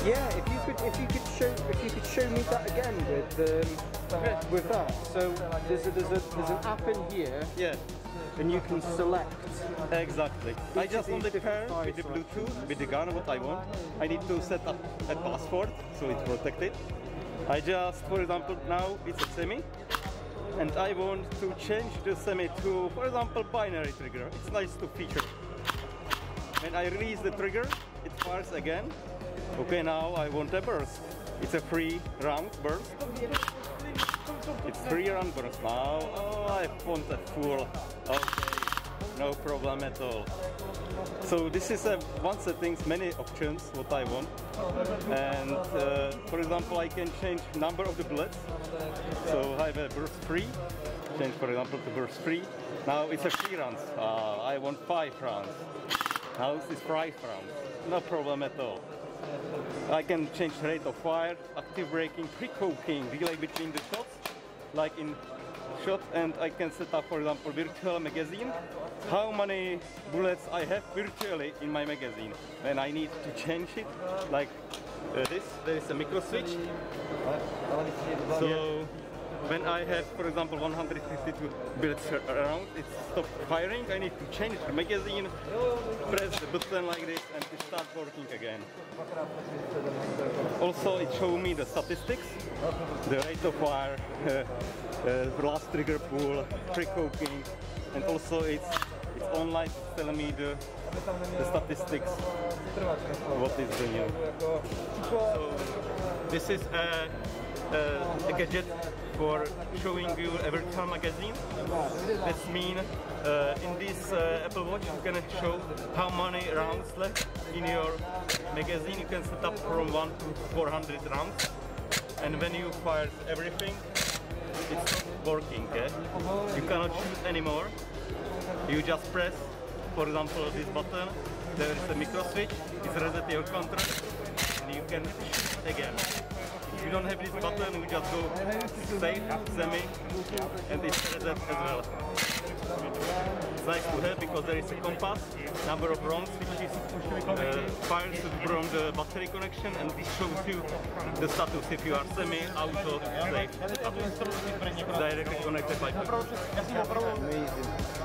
Yeah, if you could show me that again with that. So there's an app in here. Yeah. And you can select. Exactly. I just only pair with the Bluetooth, with the gun, what I want. I need to set up a password, so it's protected. I just, for example, now it's a semi, and I want to change the semi to, for example, binary trigger. It's nice to feature. When I release the trigger, it fires again. Okay, now I want a burst. It's a free round burst. It's 3 round burst now. Oh, I want a full. Okay, no problem at all. So this is one settings, many options what I want. And for example, I can change number of the bullets. So I have a burst free. Change for example to burst free. Now it's a 3 rounds. I want 5 rounds. Now this is 5 rounds. No problem at all. I can change rate of fire, active braking, pre-cooking, delay between the shots, like in shot, and I can set up, for example, virtual magazine. How many bullets I have virtually in my magazine. When I need to change it, like this, there is a micro switch. So when I have, for example, 152 bullets around, it stops firing. I need to change the magazine, press the button like this, and it starts working again. Also, it shows me the statistics, the rate of fire, last trigger pull, pre-cooking, and also it's online telling me the statistics. What is the new? So this is a gadget for showing you a virtual magazine. That means in this Apple Watch you can show how many rounds left in your magazine. You can set up from 1 to 400 rounds, and when you fire everything, it's not working. You cannot shoot anymore. You just press, for example, this button. There is a micro switch. It's reset your contract, and you can shoot again. If you don't have this button, you just go safe, semi, and it's reset as well. It's nice to have because there is a compass, number of rounds which is fired from the battery connection, and this shows you the status if you are semi, auto, safe status. Directly connected by Bluetooth. Amazing.